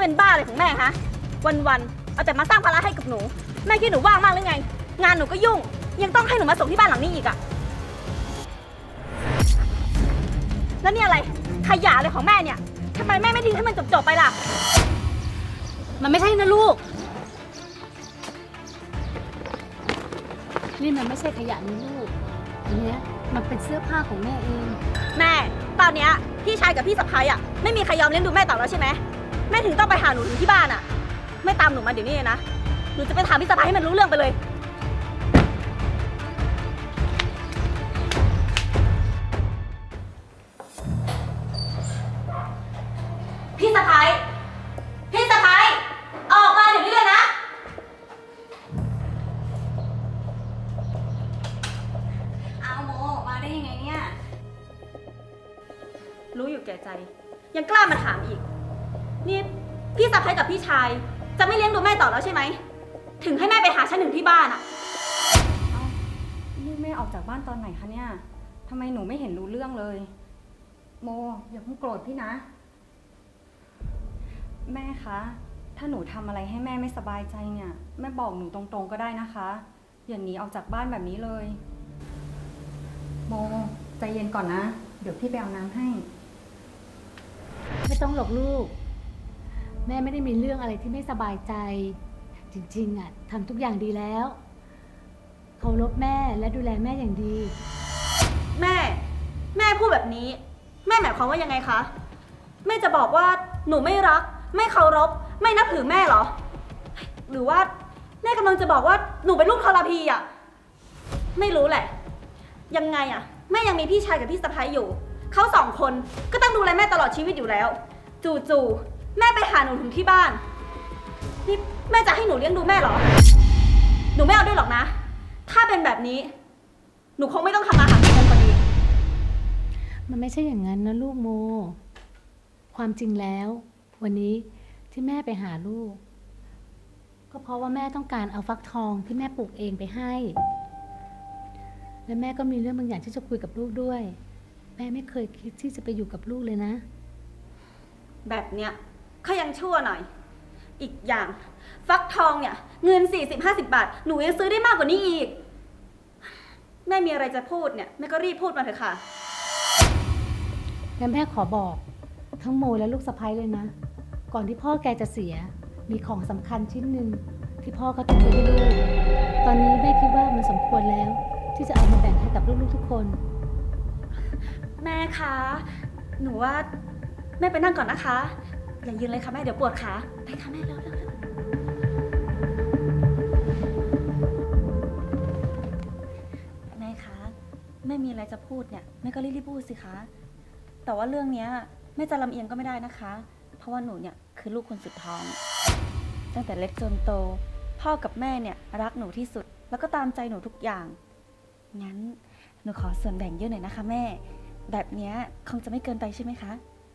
เป็นบ้าอะไรของแม่ฮะวันๆเอาแต่มาสร้างภาระให้กับหนูแม่คิดหนูว่างมากหรือไงงานหนูก็ยุ่งยังต้องให้หนูมาส่งที่บ้านหลังนี้อีกอะแล้วนี่อะไรขยะอะไรของแม่เนี่ยทำไมแม่ไม่ทิ้งให้มันจบๆไปล่ะมันไม่ใช่นะลูกนี่มันไม่ใช่ขยะนะลูกอันเนี้ยมันเป็นเสื้อผ้าของแม่เองแม่ตอนเนี้ยพี่ชายกับพี่สะใภ้อะไม่มีใครยอมเลี้ยงดูแม่ต่อแล้วใช่ไหมแม่ถึงต้องไปหาหนูถึงที่บ้านอะไม่ตามหนูมาเดี๋ยวนี้เลยนะหนูจะไปถามพี่สะใภ้ให้มันรู้เรื่องไปเลยพี่สะใภ้พี่สะใภ้ออกมาเดี๋ยวนี้เลยนะเอาโมมาได้ยังไงเนี่ยรู้อยู่แก่ใจยังกล้ามาถามอีกนี่พี่สะใภ้กับพี่ชายจะไม่เลี้ยงดูแม่ต่อแล้วใช่ไหมถึงให้แม่ไปหาฉันถึงที่บ้านอะนี่แม่ออกจากบ้านตอนไหนคะเนี่ยทำไมหนูไม่เห็นรู้เรื่องเลยโมอย่าเพิ่งโกรธพี่นะแม่คะถ้าหนูทำอะไรให้แม่ไม่สบายใจเนี่ยแม่บอกหนูตรงๆก็ได้นะคะอย่าหนีออกจากบ้านแบบนี้เลยโมใจเย็นก่อนนะเดี๋ยวพี่ไปเอาน้ำให้ไม่ต้องหรอกลูกแม่ไม่ได้มีเรื่องอะไรที่ไม่สบายใจจริงๆอ่ะทำทุกอย่างดีแล้วเคารพแม่และดูแลแม่อย่างดีแม่พูดแบบนี้แม่หมายความว่ายังไงคะแม่จะบอกว่าหนูไม่รักไม่เคารพไม่นับถือแม่เหรอหรือว่าแม่กำลังจะบอกว่าหนูเป็นลูกทรพีอ่ะไม่รู้แหละยังไงอ่ะแม่ยังมีพี่ชายกับพี่สะใภ้อยู่เขาสองคนก็ต้องดูแลแม่ตลอดชีวิตอยู่แล้วจู่ๆแม่ไปหาหนูถึงที่บ้านนี่แม่จะให้หนูเลี้ยงดูแม่เหรอหนูไม่เอาด้วยหรอกนะถ้าเป็นแบบนี้หนูคงไม่ต้องทำมาหากินกันพอดีมันไม่ใช่อย่างนั้นนะลูกโมความจริงแล้ววันนี้ที่แม่ไปหาลูกก็เพราะว่าแม่ต้องการเอาฟักทองที่แม่ปลูกเองไปให้และแม่ก็มีเรื่องบางอย่างที่จะคุยกับลูกด้วยแม่ไม่เคยคิดที่จะไปอยู่กับลูกเลยนะแบบเนี้ยเขายังชั่วหน่อยอีกอย่างฟักทองเนี่ยเงิน40-50 บาทหนูยังซื้อได้มากกว่านี้อีกแม่มีอะไรจะพูดเนี่ยแม่ก็รีบพูดมาเถอะค่ะงั้นแม่ขอบอกทั้งโมและลูกสะใภ้เลยนะก่อนที่พ่อแกจะเสียมีของสำคัญชิ้นหนึ่งที่พ่อก็ทิ้งไว้ให้ลูกตอนนี้แม่คิดว่ามันสมควรแล้วที่จะเอามาแบ่งให้กับลูกๆทุกคนแม่คะหนูว่าแม่ไปนั่งก่อนนะคะอย่ายืนเลยค่ะแม่เดี๋ยวปวดขาไปค่ะแม่เร็วแม่คะแม่มีอะไรจะพูดเนี่ยแม่ก็รีบพูดสิคะแต่ว่าเรื่องนี้แม่จะลำเอียงก็ไม่ได้นะคะเพราะว่าหนูเนี่ยคือลูกคนสุดท้องตั้งแต่เล็กจนโตพ่อกับแม่เนี่ยรักหนูที่สุดแล้วก็ตามใจหนูทุกอย่างงั้นหนูขอส่วนแบ่งเยอะหน่อยนะคะแม่แบบนี้คงจะไม่เกินไปใช่ไหมคะ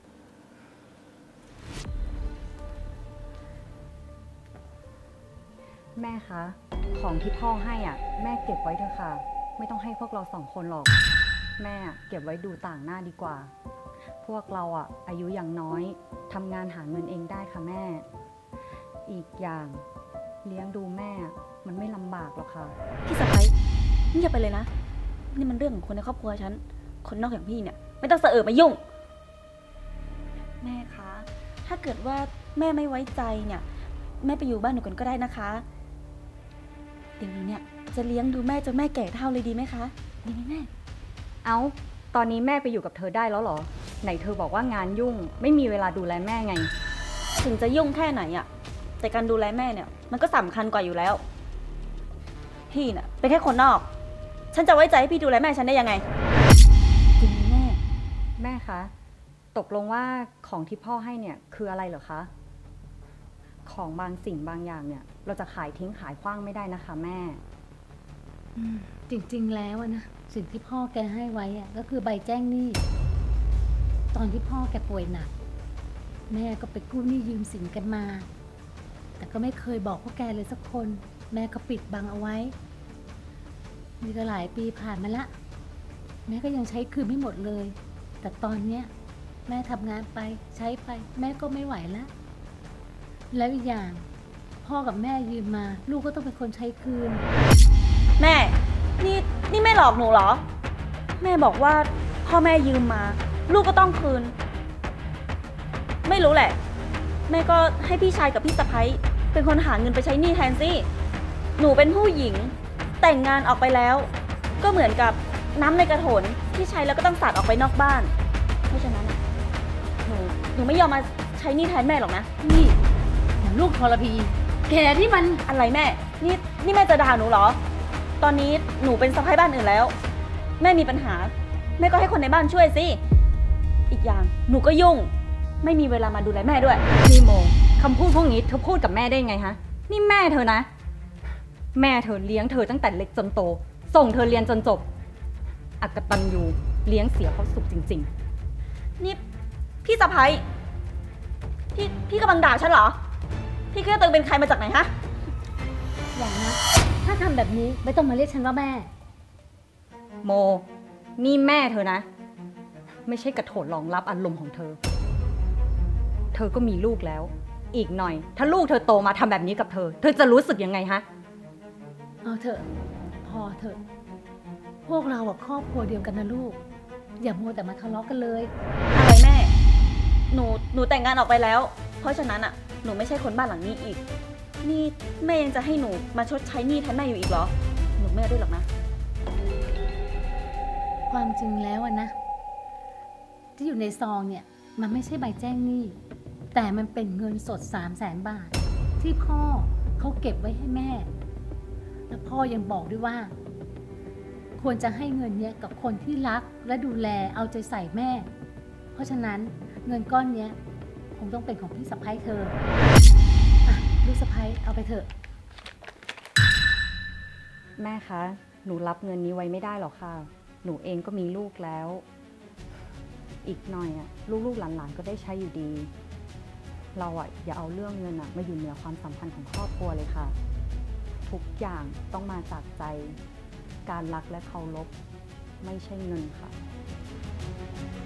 แม่คะของที่พ่อให้อ่ะแม่เก็บไว้เถอะค่ะไม่ต้องให้พวกเราสองคนหรอกแม่เก็บไว้ดูต่างหน้าดีกว่าพวกเราอ่ะอายุยังน้อยทำงานหาเงินเองได้ค่ะแม่อีกอย่างเลี้ยงดูแม่มันไม่ลำบากหรอกค่ะพี่สะใภ้เงียบไปเลยนะนี่มันเรื่องของคนในครอบครัวฉันคนนอกอย่างพี่เนี่ยไม่ต้องเสอะมายุ่งแม่คะถ้าเกิดว่าแม่ไม่ไว้ใจเนี่ยแม่ไปอยู่บ้านหนูกันก็ได้นะคะเดี๋ยวนี้เนี่ยจะเลี้ยงดูแม่จนแม่แก่เฒ่าเลยดีไหมคะดีไหมแม่ตอนนี้แม่ไปอยู่กับเธอได้แล้วเหรอไหนเธอบอกว่างานยุ่งไม่มีเวลาดูแลแม่ไงถึงจะยุ่งแค่ไหนอะแต่การดูแลแม่เนี่ยมันก็สำคัญกว่าอยู่แล้วพี่น่ะเป็นแค่คนนอกฉันจะไว้ใจให้พี่ดูแลแม่ฉันได้ยังไงจริงแม่คะตกลงว่าของที่พ่อให้เนี่ยคืออะไรเหรอคะของบางสิ่งบางอย่างเนี่ยเราจะขายทิ้งขายขว้างไม่ได้นะคะแม่จริงๆแล้วนะสิ่งที่พ่อแกให้ไว้ก็คือใบแจ้งหนี้ตอนที่พ่อแกป่วยหนักแม่ก็ไปกู้หนี้ยืมสินกันมาแต่ก็ไม่เคยบอกพวกแกเลยสักคนแม่ก็ปิดบังเอาไว้มีก็หลายปีผ่านมาละแม่ก็ยังใช้คืนไม่หมดเลยแต่ตอนเนี้ยแม่ทำงานไปใช้ไปแม่ก็ไม่ไหวแล้วแล้วอีกอย่างพ่อกับแม่ยืมมา ลูกก็ต้องเป็นคนใช้คืนแม่ นี่แม่หลอกหนูเหรอ แม่บอกว่าพ่อแม่ยืมมา ลูกก็ต้องคืน ไม่รู้แหละ แม่ก็ให้พี่ชายกับพี่สะใภ้เป็นคนหาเงินไปใช้หนี้แทนสิหนูเป็นผู้หญิงแต่งงานออกไปแล้ว ก็เหมือนกับน้ำในกระโถนที่ใช้แล้วก็ต้องสาดออกไปนอกบ้าน เพราะฉะนั้นอะหนูไม่ยอมมาใช้หนี้แทนแม่หรอกนะนี่อย่างลูกทรพี แกที่มันอะไรแม่ นี่แม่จะด่าหนูเหรอ ตอนนี้หนูเป็นสะใภ้บ้านอื่นแล้ว แม่มีปัญหา แม่ก็ให้คนในบ้านช่วยสิ อีกอย่างหนูก็ยุ่ง ไม่มีเวลามาดูแลแม่ด้วยนี่โมคำพูดพวกนี้เธอพูดกับแม่ได้ไงฮะ นี่แม่เธอนะ แม่เธอเลี้ยงเธอตั้งแต่เล็กจนโต ส่งเธอเรียนจนจบ อักตันยูเลี้ยงเสียเขาสุขจริงนี่พี่สะใภ้พี่กำลังด่าฉันเหรอ พี่คิดว่าตัวเองเป็นใครมาจากไหนฮะอย่างนะ ถ้าทำแบบนี้ไม่ต้องมาเรียกฉันว่าแม่ๆ โม นี่แม่เธอนะ ไม่ใช่กระโถนรองรับอารมณ์ของเธอ เธอก็มีลูกแล้ว อีกหน่อย ถ้าลูกเธอโตมาทำแบบนี้กับเธอ เธอจะรู้สึกยังไงฮะเอาเถอะพอเถอะ พวกเราครอบครัวเดียวกันนะลูก อย่ามัวแต่มาทะเลาะกันเลยอะไรแม่ หนูแต่งงานออกไปแล้ว เพราะฉะนั้นอ่ะ หนูไม่ใช่คนบ้านหลังนี้อีก นี่แม่ยังจะให้หนูมาชดใช้หนี้แทนแม่อยู่อีกเหรอ หนูไม่เอาด้วยหรอกนะความจริงแล้วนะ ที่อยู่ในซองเนี่ย มันไม่ใช่ใบแจ้งหนี้แต่มันเป็นเงินสด300,000 บาท ที่พ่อเขาเก็บไว้ให้แม่ และพ่อยังบอกด้วยว่า ควรจะให้เงินเนี้ยกับคนที่รักและดูแลเอาใจใส่แม่ เพราะฉะนั้นเงินก้อนเนี้ยคงต้องเป็นของพี่สะใภ้เธออ่ะลูกสะใภ้เอาไปเถอะแม่คะ หนูรับเงินนี้ไว้ไม่ได้หรอกค่ะ หนูเองก็มีลูกแล้ว อีกหน่อยลูกๆหลานๆก็ได้ใช้อยู่ดี เราอย่าเอาเรื่องเงินมาอยู่เหนือความสัมพันธ์ของครอบครัวเลยค่ะ ทุกอย่างต้องมาจากใจ การรักและเคารพไม่ใช่เงินค่ะ